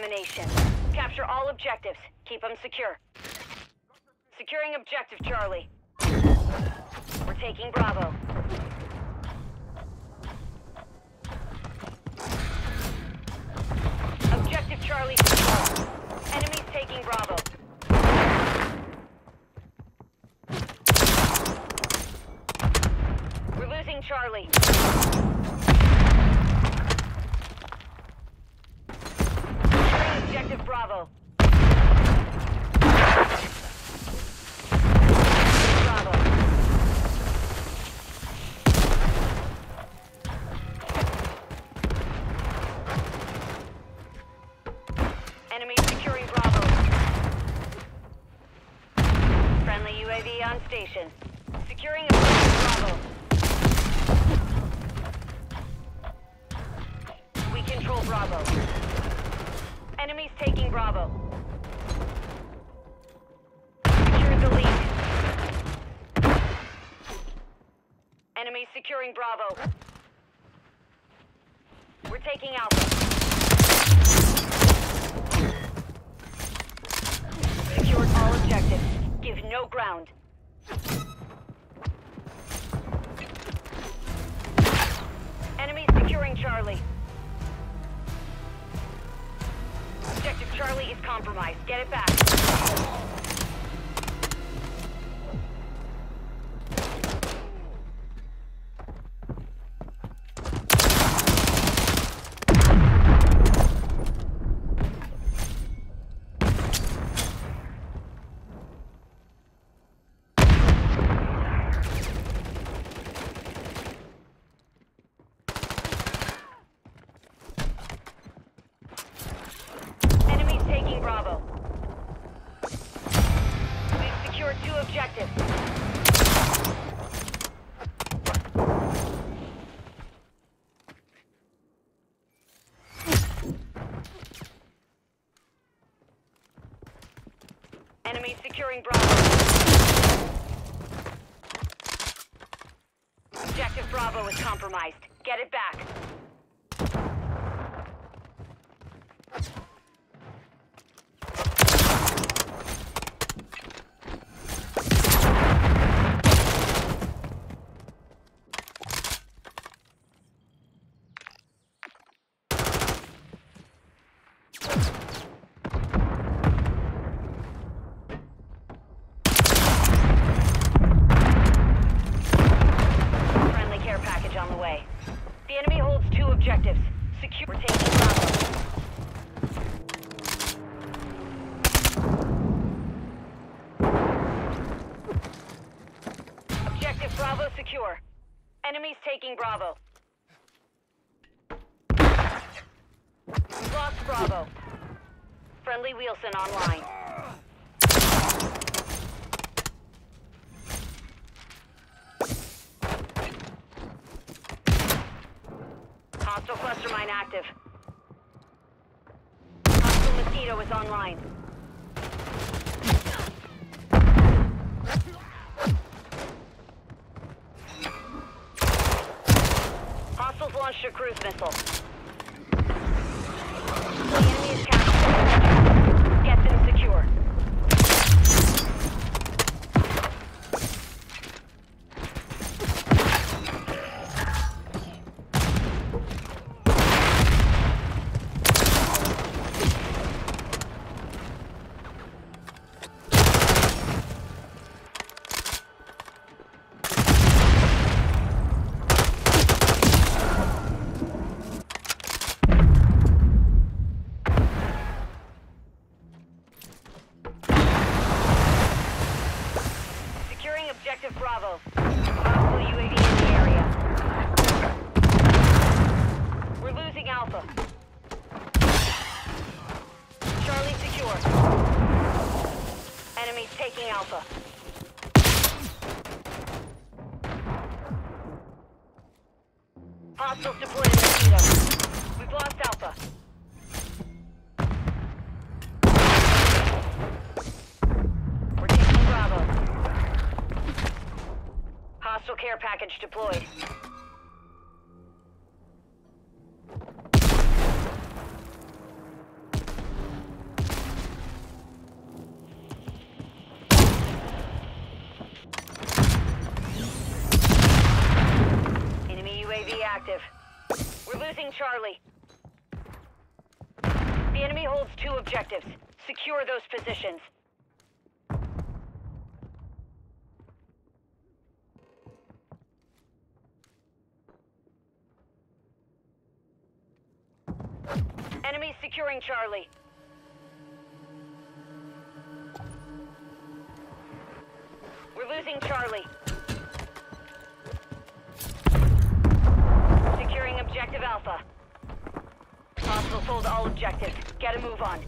cross-examination. Capture all objectives. Keep them secure. Securing objective Charlie. We're taking Bravo. Objective Charlie secure. Enemies taking Bravo. We're losing Charlie. Securing objective Bravo. Bravo. Enemy securing Bravo. Friendly UAV on station. Securing objective Bravo. We control Bravo. Enemies taking Bravo. Secure the lead. Enemies securing Bravo. We're taking Alpha. Secured all objectives. Give no ground. Enemies securing Charlie. Objective Charlie is compromised. Get it back. Bravo. We've secured 2 objectives. Enemy securing Bravo. Objective Bravo is compromised. Get it back. The enemy holds 2 objectives. Secure. We're taking Bravo. Objective Bravo secure. Enemies taking Bravo. We've lost Bravo. Friendly Wheelson online. Hostile cluster mine active. Hostile Mosquito is online. Hostiles launched a cruise missile. The enemy is captured. Get them secure. Objective Bravo. Hostile UAV in the area. We're losing Alpha. Charlie secure. Enemies taking Alpha. Hostiles deployed in Mosquito. We've lost Alpha. We're taking Bravo. Hostile care package deployed. losing Charlie. The enemy holds 2 objectives. Secure those positions. Enemies securing Charlie. We're losing Charlie. Securing objective Alpha. Hostiles hold all objectives. Get a move on.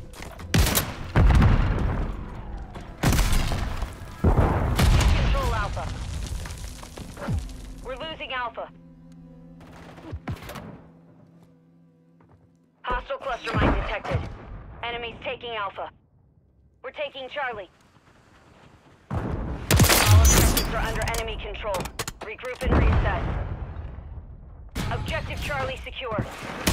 Control Alpha. We're losing Alpha. Hostile cluster mine detected. Enemies taking Alpha. We're taking Charlie. All objectives are under enemy control. Regroup and reset. Objective Charlie secure.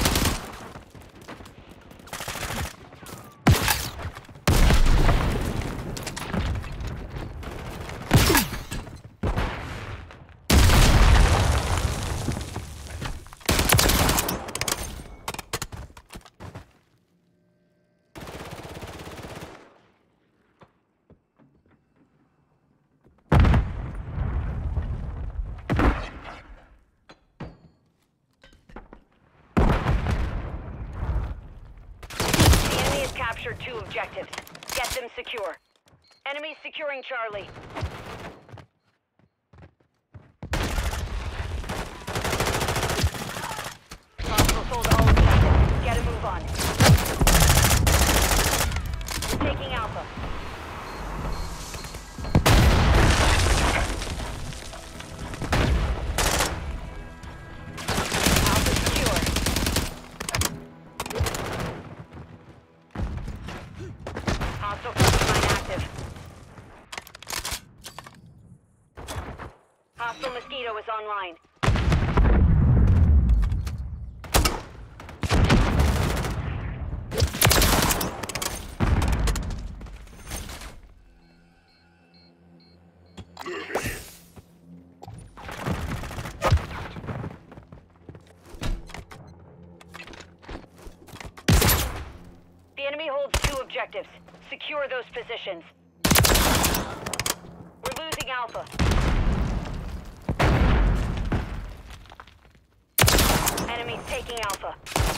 Captured 2 objectives. Get them secure. Enemies securing Charlie. Hostiles hold all objectives. Get a move on. We're taking Alpha. Alpha secure. Hostile cluster mine active. Hostile Mosquito is online. The enemy holds 2 objectives. Secure those positions. We're losing Alpha. Enemies taking Alpha.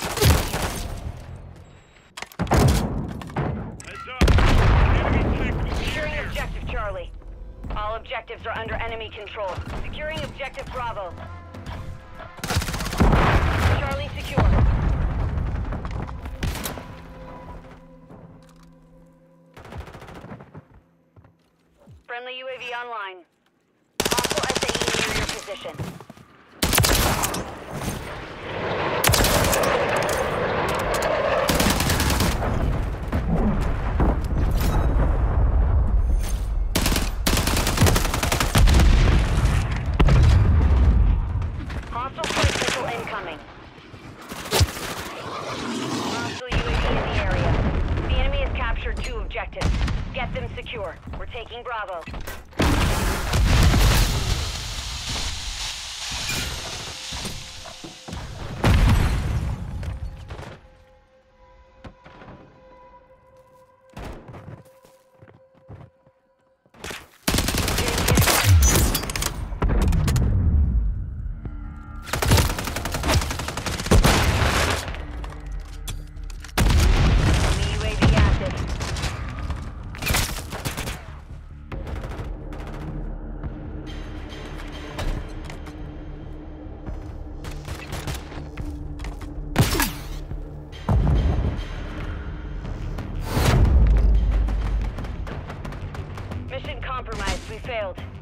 Heads up. Enemy check. Securing objective Charlie. All objectives are under enemy control. Securing objective Bravo. Charlie secure. Friendly UAV online. Hostile SAE near your position. Hostile flight missile incoming. Hostile UAV in the area. The enemy has captured 2 objectives. Get them secure. We're taking Bravo. UAV active. Mission compromised. We failed.